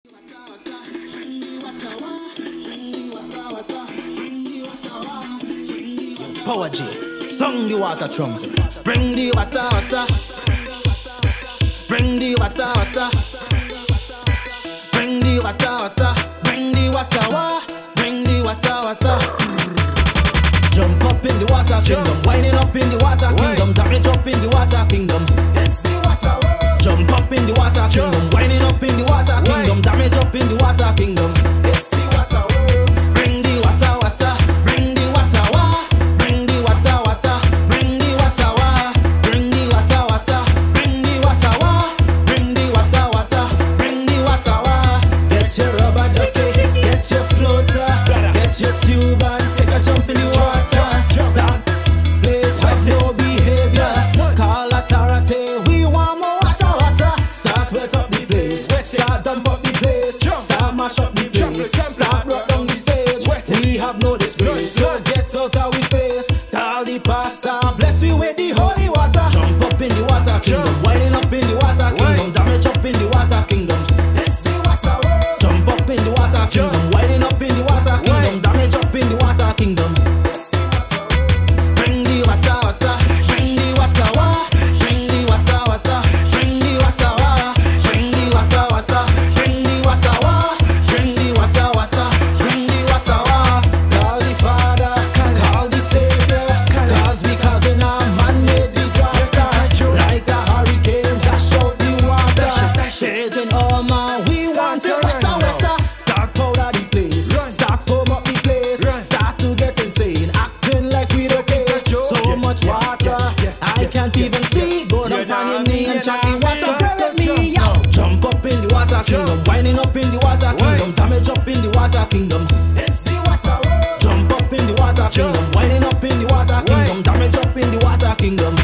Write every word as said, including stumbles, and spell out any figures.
Power J, song the water trumpet. Bring the water, water. Bring the water, water. Bring the water, water. Bring the water, water. Bring the water, water. Jump up in the water kingdom, winding up in the water kingdom, damage up in the water kingdom. It's the water world. Jump up in the water kingdom, winding up in the water kingdom, damage up in the water kingdom. It's the water world. Bring the water, water. Bring the water, water. Bring the water, water. Bring the water, water. Bring the water, water. Bring the water, water. Bring the water, water. Bring the water, water. Get your rubber jacket, get your floater, get your tube and take a jump in the water. Start, please have no behavior. Call authority, we want more water, water. Start wet up the place, start dump up the place, start mash up the place, start rock down the stage. We have no disgrace, so get out of we face. Call the pastor, bless we with the holy water. Jump up in the water kingdom, winding up in the water kingdom, damage up in the water kingdom. It's the water world. Jump up in the water kingdom, winding up in the water kingdom, damage up in the water kingdom. Kingdom, winding up in the water kingdom, damage up in the water kingdom. It's the water world. Jump up in the water kingdom, winding up in the water kingdom, damage up in the water kingdom.